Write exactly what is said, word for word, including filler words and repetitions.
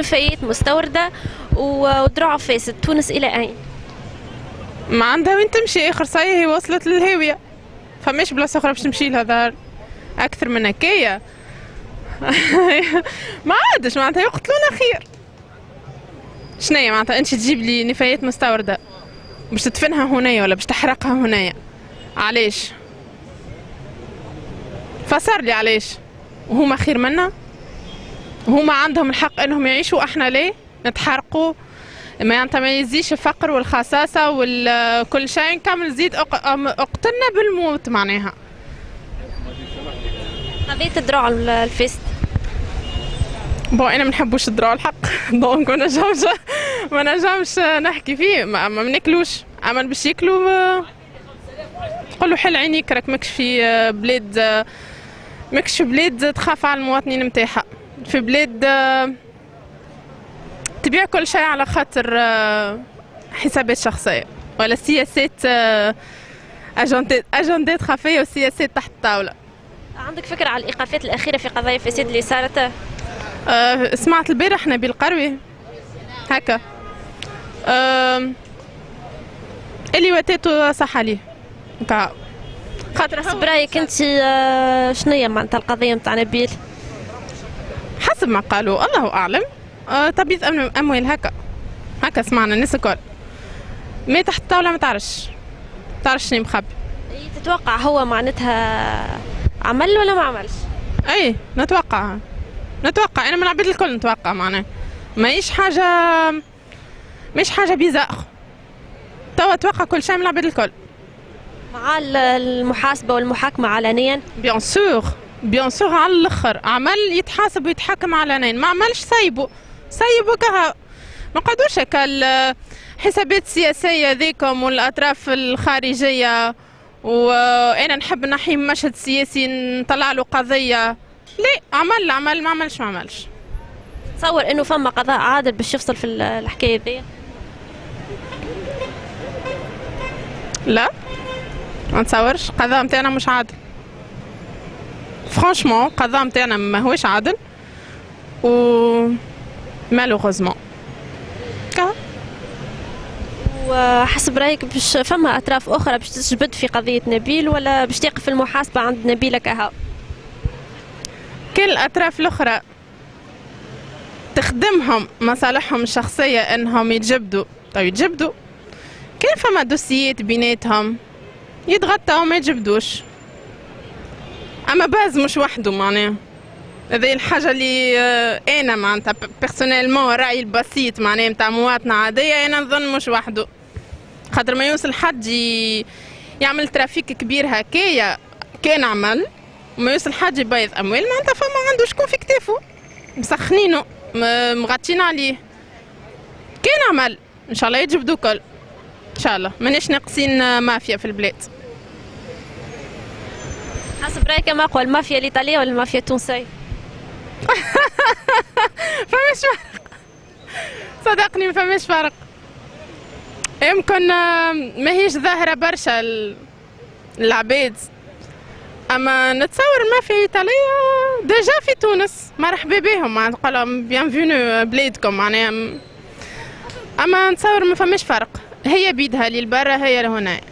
نفايات مستوردة ودروع فاسد، تونس إلى أين؟ ما عندها وين تمشي، آخر صاية هي وصلت للهاوية، فماش بلاصة أخرى باش تمشي لها ظهر أكثر من هكايا. ما عادش معناتها يقتلونا خير. شنيا معناتها أنت تجيب لي نفايات مستوردة باش تدفنها هنايا ولا باش تحرقها هنايا؟ علاش؟ فسر لي علاش؟ وهما خير منا؟ هما عندهم الحق انهم يعيشوا، احنا ليه؟ نتحرقوا؟ معناتها ما يزيش الفقر والخساسة وكل شيء كامل، زيد اقتلنا بالموت معناها. قضية الدروع الفاسد. بون انا ما نحبوش الدروع الحق، دونك ما نجمش ما نجمش نحكي فيه، ما, ما ناكلوش، اما باش ياكلوا قول له حل عينيك، راك ماكش في بلاد، ماكش في بلاد تخاف على المواطنين نتاعها، في بلاد تبيع كل شيء على خاطر حسابات شخصيه ولا سياسات، اجندات اجندات خفيه وسياسات تحت الطاوله. عندك فكره على الايقافات الاخيره في قضايا الفساد اللي صارت؟ أه سمعت البارح نبيل قروي هكا، أه اللي وتاتو صح عليه هكا، خاطر حسب رايك انت شنيا معناتها القضيه نتاع نبيل؟ حسب ما قالوا الله اعلم، أه تبييض اموال هكا هكا سمعنا الناس الكل، ما تحت الطاوله ما تعرفش تعرفش شنو مخبي. تتوقع هو معناتها عمل ولا ما عملش؟ اي نتوقع نتوقع انا من العباد الكل نتوقع، معناها ماهيش حاجه ماهيش حاجه بيزاخ، توا اتوقع كل شيء من العباد الكل. مع المحاسبه والمحاكمه علنيا؟ بيان سور بيان سور على الاخر، عمل يتحاسب ويتحاكم علنيا، ما عملش سيبو سيبو كها، ما قعدوش هكا الحسابات السياسيه ذيكم والاطراف الخارجيه، وانا نحب نحي مشهد سياسي نطلع له قضيه، لا عمل عمل ما عملش ما عملش. تصور انه فما قضاء عادل باش يفصل في الحكايه ذي؟ لا ما نتصورش، القضاء نتاعنا مش عادل فرانشمون، القضاء نتاعنا ماهوش عادل و مالوغوزمون. وحسب رايك باش فما اطراف اخرى باش تجبد في قضيه نبيل، ولا باش تقف المحاسبه عند نبيل كهو؟ كل الاطراف الاخرى تخدمهم مصالحهم الشخصيه انهم يتجبدوا، طيب يتجبدوا، كان فما دوسيات بيناتهم يتغطوا وما يتجبدوش، اما باز مش وحده معناها، هذه الحاجه اللي انا معناتها بيرسونيلمون رايي البسيط معناها نتاع مواطنه عاديه، انا نظن مش وحده، خاطر ما يوصل حد يعمل ترافيك كبير هكايا كان عمل، وما يوصل حد يبيض اموال، معناتها فما عنده شكون في كتافه مسخنينه مغطين عليه، كان عمل ان شاء الله يجبدوا كل ان شاء الله، ماناش ناقصين مافيا في البلاد. حسب رايك ما اقوى، المافيا الايطاليه ولا المافيا التونسيه؟ فماش فرق صدقني، ما فماش فرق، يمكن ماهيش ظاهره برشا العباد، اما نتصور المافيا الايطاليه ديجا في تونس، مرحبا بهم معناتها نقول لهم بيانفونو بلادكم معناها، اما نتصور ما فماش فرق، هي بيدها للبرا هي لهنا.